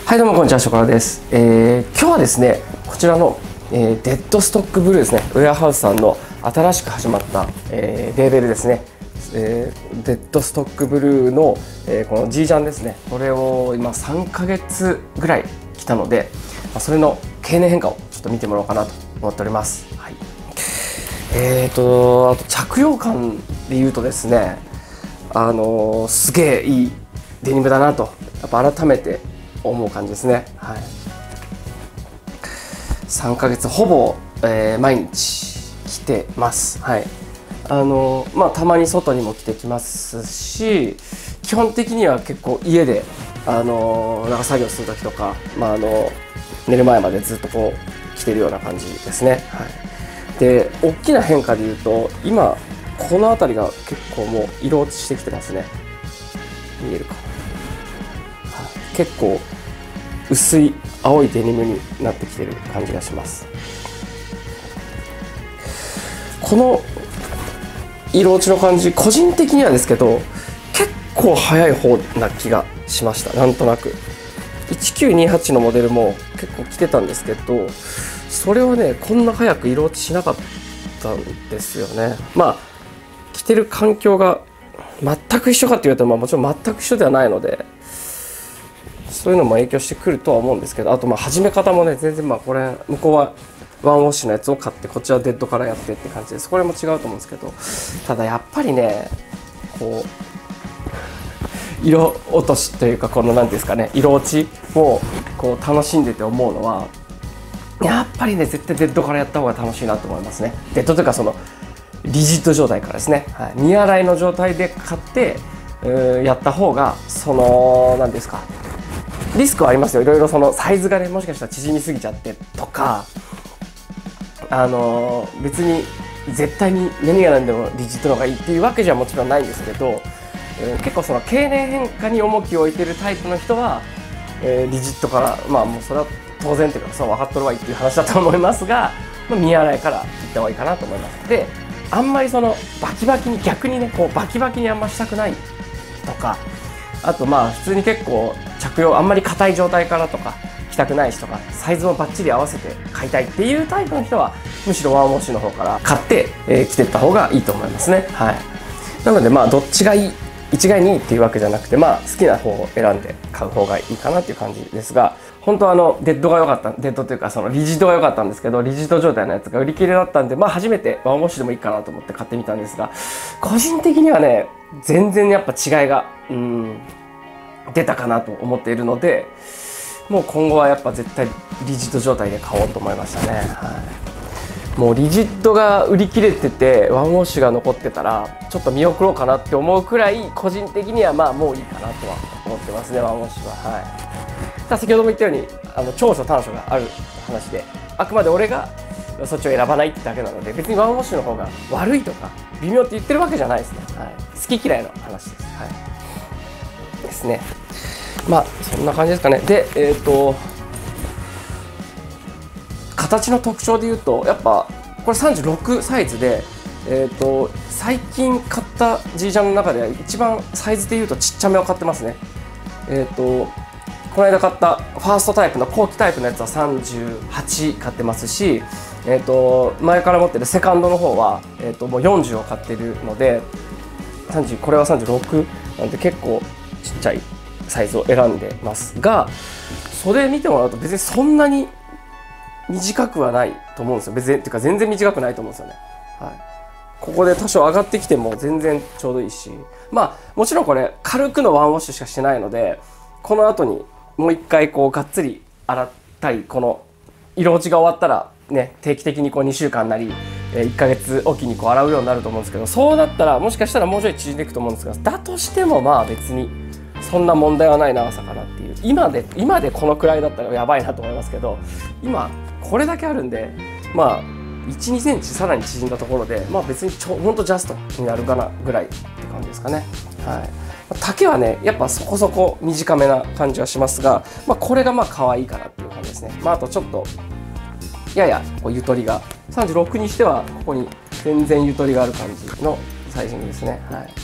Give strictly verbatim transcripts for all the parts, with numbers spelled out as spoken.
はいどうもこんにちは、ショコラです。えー、今日はですねこちらの、えー、デッドストックブルーですね、ウェアハウスさんの新しく始まった、えー、レーベルですね、えー、デッドストックブルーの、えー、この G ジャンですね、これを今さんかげつぐらい来たので、まあ、それの経年変化をちょっと見てもらおうかなと思っております。はい、えーとあと着用感でいうとですね、あのー、すげえいいデニムだなとやっぱ改めて思う感じですね。はい、さんかげつほぼ、えー、毎日着てます。はい、あのまあたまに外にも着てきますし、基本的には結構家であのなんか作業する時とか、まあ、あの寝る前までずっとこう着てるような感じですね。はい、で大きな変化でいうと今この辺りが結構もう色落ちしてきてますね。見えるかな。はい、結構薄い青いデニムになってきてる感じがします。この色落ちの感じ、個人的にはですけど結構早い方な気がしました。なんとなくいちきゅうにはちのモデルも結構着てたんですけど、それはねこんな早く色落ちしなかったんですよね。まあ着てる環境が全く一緒かって言われると、まあ、もちろん全く一緒ではないので、そういうのも影響してくるとは思うんですけど、あとまあ始め方もね全然、まあこれ向こうはワンウォッシュのやつを買ってこっちはデッドからやってって感じです。これも違うと思うんですけど、ただやっぱりねこう色落としというか、この何ていうんですかね、色落ちをこう楽しんでて思うのは、やっぱりね絶対デッドからやった方が楽しいなと思いますね。デッドというかそのリジッド状態からですね、はい、未洗いの状態で買ってやった方が、その何ですか、リスクはありますよ。いろいろそのサイズがねもしかしたら縮みすぎちゃってとか、あのー、別に絶対に何が何でもリジットの方がいいっていうわけじゃもちろんないんですけど、えー、結構その経年変化に重きを置いてるタイプの人は、えー、リジットから、まあもうそれは当然というかそう分かっとるわいいっていう話だと思いますが、まあ、見洗いからいった方がいいかなと思います。であんまりそのバキバキに逆にねこうバキバキにあんましたくないとか、あとまあ普通に結構着用あんまり硬い状態からとか着たくないしとか、サイズもバッチリ合わせて買いたいっていうタイプの人はむしろワンウォッシュの方から買って、えー、着てった方がいいと思いますね。はい、なのでまあどっちがいい一概にいいっていうわけじゃなくて、まあ好きな方を選んで買う方がいいかなっていう感じですが、本当はあのデッドが良かった、デッドというかそのリジッドが良かったんですけど、リジッド状態のやつが売り切れだったんで、まあ初めてワンウォッシュでもいいかなと思って買ってみたんですが、個人的にはね全然やっぱ違いがうん出たかなと思っているので、もう今後はやっぱ絶対リジッド状態で買おうと思いましたね。はい、もうリジッドが売り切れててワンウォッシュが残ってたらちょっと見送ろうかなって思うくらい、個人的にはまあもういいかなとは思ってますね、ワンウォッシュは。はい、ただ先ほども言ったようにあの長所短所がある話で、あくまで俺がそっちを選ばないってだけなので、別にワンウォッシュの方が悪いとか微妙って言ってるわけじゃないですね。はい、好き嫌いの話です。はい、ですね。まあそんな感じですかね。でえっと形の特徴でいうと、やっぱこれさんじゅうろくサイズで、えっと最近買った G ジャンの中では一番サイズでいうとちっちゃめを買ってますね。えっとこの間買ったファーストタイプの後期タイプのやつはさんじゅうはち買ってますし、えっと前から持ってるセカンドの方は、えっともうよんじゅうを買ってるので、さんじゅうこれはさんじゅうろくなんで結構ちっちゃいサイズを選んでますが、それ見てもらうと別にそんなに短くはないと思うんですよ。別にっていうか全然短くないと思うんですよね。はい、ここで多少上がってきても全然ちょうどいいし、まあもちろんこれ軽くのワンウォッシュしかしてないので、この後にもう一回こうがっつり洗ったり、この色落ちが終わったらね定期的にこうにしゅうかんなりいっかげつおきにこう洗うようになると思うんですけど、そうなったらもしかしたらもうちょい縮んでいくと思うんですが、だとしてもまあ別にそんな問題はない長さかなっていう。今で今でこのくらいだったらやばいなと思いますけど、今これだけあるんで、まあいち、にセンチさらに縮んだところで、まあ別にちょほんとジャストになるかなぐらいって感じですかね。はい、丈はねやっぱそこそこ短めな感じはしますが、まあ、これがまあ可愛いかなっていう感じですね。まあ、あとちょっとややこうゆとりがさんじゅうろくにしてはここに全然ゆとりがある感じのサイジングですね。はい、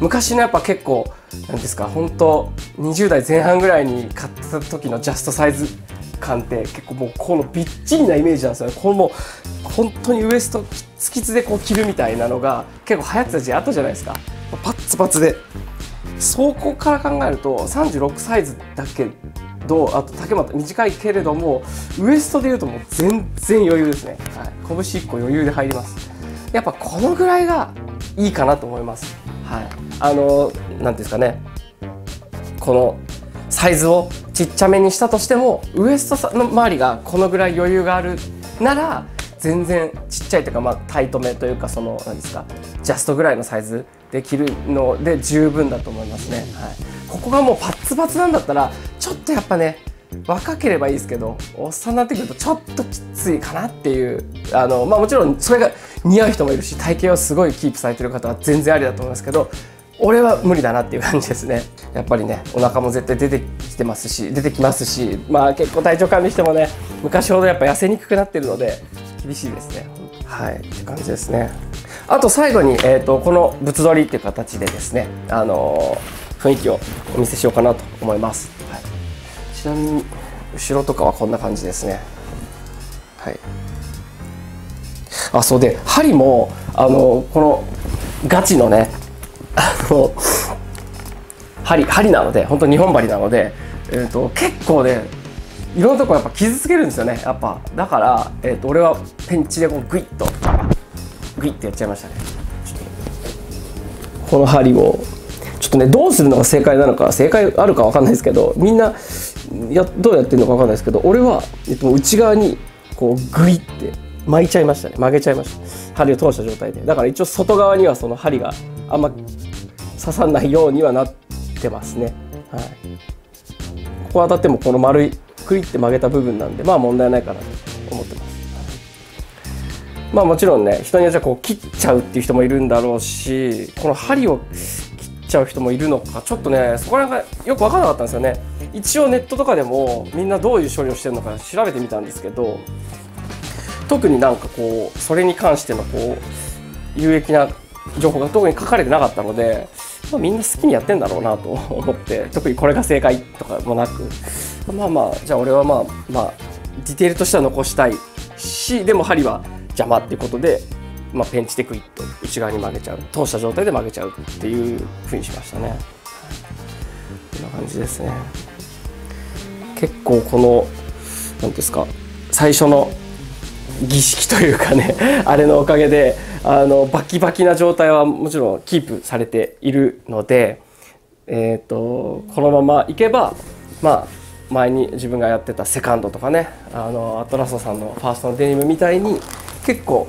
昔のやっぱ結構なんですか、本当にじゅう代前半ぐらいに買った時のジャストサイズ感って結構もうこのびっちりなイメージなんですよね。このもう本当にウエストつきつでこう着るみたいなのが結構流行ってた時期あったじゃないですか。パッツパツで、そこから考えるとさんじゅうろくサイズだけど、あと丈も短いけれどもウエストでいうともう全然余裕ですね。はい、拳いっこ余裕で入ります。やっぱこのぐらいがいいかなと思います。はい、あのなんていうんですかね、このサイズをちっちゃめにしたとしてもウエストの周りがこのぐらい余裕があるなら全然ちっちゃいというか、まあ、タイトめというか、そのなんですか、ジャストぐらいのサイズで着るので十分だと思いますね。はい、ここがもうパッツパツなんだったらちょっとやっぱね、若ければいいですけどおっさんになってくるとちょっときついかなっていう、あの、まあ、もちろんそれが似合う人もいるし体型をすごいキープされてる方は全然ありだと思いますけど、俺は無理だなっていう感じですね。やっぱりね、お腹も絶対出てきてますし出てきますし、まあ結構体調管理してもね昔ほどやっぱ痩せにくくなってるので厳しいですね。はいって感じですね。あと最後に、えーと、この物撮りっていう形でですね、あのー、雰囲気をお見せしようかなと思います。はい、ちなみに後ろとかはこんな感じですね。はい、あ、そうで針もあのこのガチのねあの針針なので本当に日本針なので、えーと、結構ねいろんなとこやっぱ傷つけるんですよね。やっぱだから、えーと、俺はペンチでこうグイッとグイッてやっちゃいましたね。ちょっとこの針をちょっとねどうするのが正解なのか、正解あるかわかんないですけど、みんなやどうやってるのかわかんないですけど、俺は、えっと、内側にこうグイって巻いちゃいましたね。曲げちゃいました。針を通した状態で。だから一応外側にはその針があんま刺さらないようにはなってますね。はい、ここ当たってもこの丸いクイって曲げた部分なんで、まあ問題ないかなと思ってます。まあもちろんね、人によってはこう切っちゃうっていう人もいるんだろうし、この針を切っちゃう人もいるのか、ちょっとねそこら辺がよく分からなかったんですよね。一応ネットとかでもみんなどういう処理をしてるのか調べてみたんですけど、特になんかこうそれに関してのこう有益な情報が特に書かれてなかったので、まあ、みんな好きにやってんだろうなと思って、特にこれが正解とかもなく、まあまあじゃあ俺はまあまあディテールとしては残したいし、でも針は邪魔っていうことで、まあ、ペンチでクイッと内側に曲げちゃう、通した状態で曲げちゃうっていうふうにしましたね。こんな感じですね。結構この何ですか、最初の儀式というかねあれのおかげであのバキバキな状態はもちろんキープされているので、えーとこのままいけば、まあ前に自分がやってたセカンドとかね、あのアトラソさんのファーストのデニムみたいに結構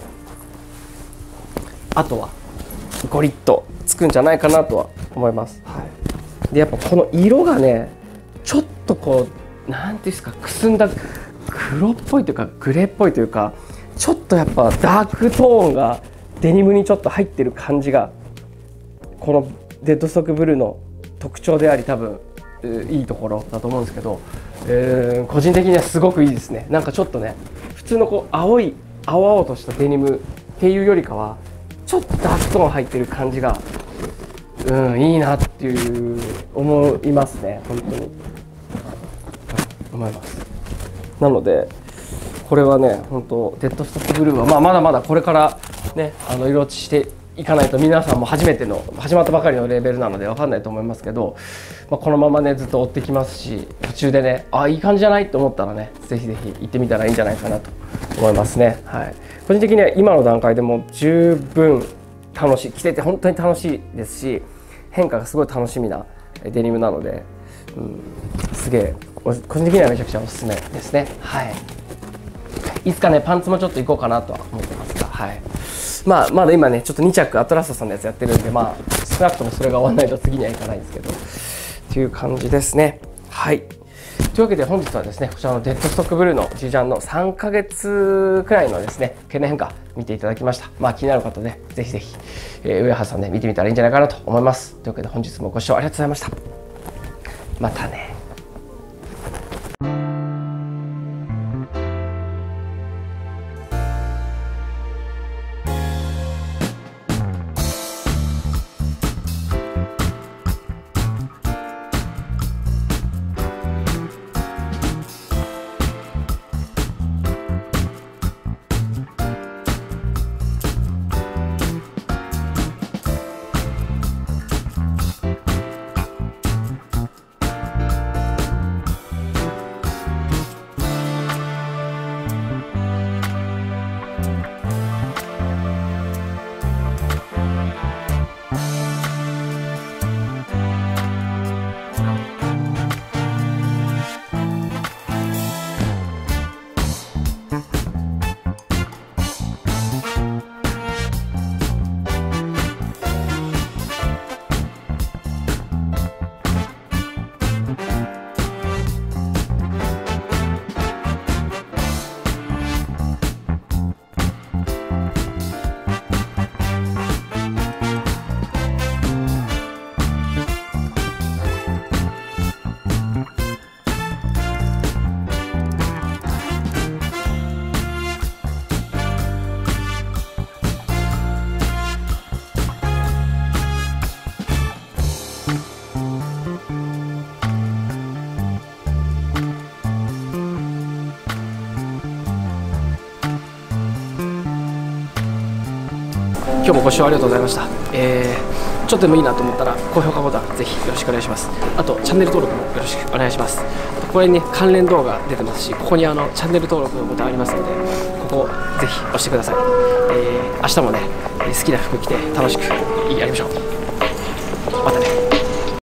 あとはゴリッとつくんじゃないかなとは思います。はい、でやっぱこの色がねちょっとこうなんていうんですか、くすんだ黒っぽいというかグレーっぽいというか、ちょっとやっぱダークトーンがデニムにちょっと入ってる感じがこのデッドストックブルーの特徴であり、多分いいところだと思うんですけど、えー、個人的にはすごくいいですね。なんかちょっとね普通のこう青い青々としたデニムっていうよりかはちょっとダークトーン入ってる感じが、うん、いいなっていう思いますね。本当に思います。なのでこれはね本当デッドストックブルーは、まあ、まだまだこれからねあの色落ちしていかないと、皆さんも初めての始まったばかりのレベルなので分かんないと思いますけど、まあ、このままねずっと追ってきますし、途中でねあいい感じじゃないと思ったらねぜひぜひ行ってみたらいいんじゃないかなと思いますね。はい、個人的には今の段階でも十分楽しい、着てて本当に楽しいですし、変化がすごい楽しみなデニムなので、うん、すげえ個人的にはめちゃくちゃおすすめですね。はい、いつかねパンツもちょっと行こうかなとは思ってますが、はい、まあまだ今ねちょっとに着アトラストさんのやつやってるんで、まあ少なくともそれが終わらないと次にはいかないんですけどっていう感じですね。はい、というわけで本日はですねこちらのデッドストックブルーのジージャンのさんかげつくらいのですね経年変化見ていただきました。まあ気になる方ねぜひぜひ、えー、上原さんね見てみたらいいんじゃないかなと思います。というわけで本日もご視聴ありがとうございました。またね。 今日もご視聴ありがとうございました。えー、ちょっとでもいいなと思ったら高評価ボタンぜひよろしくお願いします。あとチャンネル登録もよろしくお願いします。あとこれに、ね、関連動画出てますし、ここにあのチャンネル登録のボタンありますので、ここぜひ押してください。えー、明日もね好きな服着て楽しくやりましょう。